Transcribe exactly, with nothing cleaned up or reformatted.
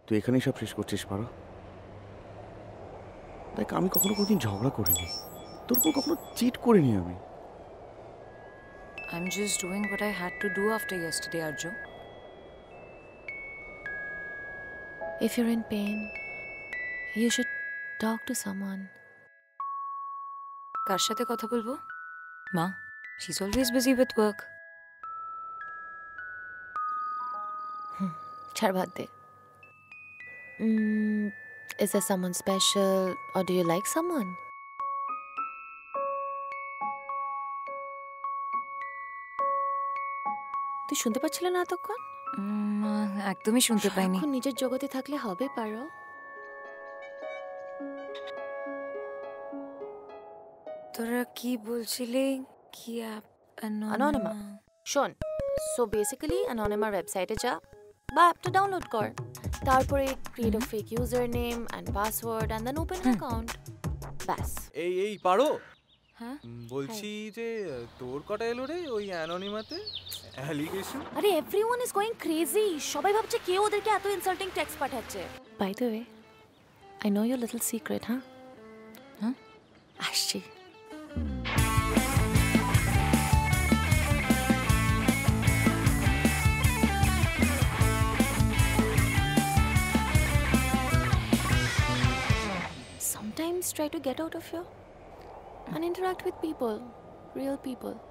তুই এখানেই সব শেষ করছিস পারো। দেখ আমি কখনো কোনোদিন ঝগড়া করিনি, তোর উপর কখনো চিট করিনি আমি। I'm just doing what I had to do after yesterday, Arju. If you're in pain, you should talk to someone. কার সাথে কথা বলবো? মা, she's always busy with work. Hmm, chhar baat de. Mm, is there someone special or do you like someone? তুই শুনতে পাচ্ছিলে না এতক্ষণ? একদমই শুনতে পাইনি। এখন নিজের জগতে থাকলে হবে পারো। তোরা কি বলছিলি? কি অ্যাপ? অ্যানোনিমা। শোন, সো বেসিক্যালি অ্যানোনিমার ওয়েবসাইটে যা বা অ্যাপটা ডাউনলোড কর, তারপরে create a fake user name and password and then open an account. ব্যাস। এই এই পারো? হ্যাঁ বলছি যে তোর কটা এলো রে ওই অ্যানোনিমাতে অ্যালিগেশন? আরে এভরিওয়ান ইজ গোইং ক্রেজি, সবাই ভাবছে কে ওদেরকে এত ইনসাল্টিং টেক্সট পাঠাচ্ছে। By the way, I know your little secret. হ্যাঁ হ্যাঁ আসছি। Sometimes try to get out of here and interact with people, real people.